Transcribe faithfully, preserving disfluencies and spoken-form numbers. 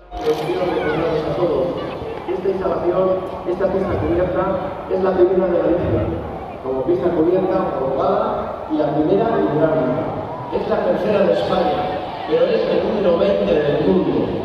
Los quiero recordarles a todos que esta instalación, esta pista cubierta, es la primera de Galicia, como pista cubierta homologada y la primera hidráulica. Es la tercera de España, pero es el número veinte del mundo.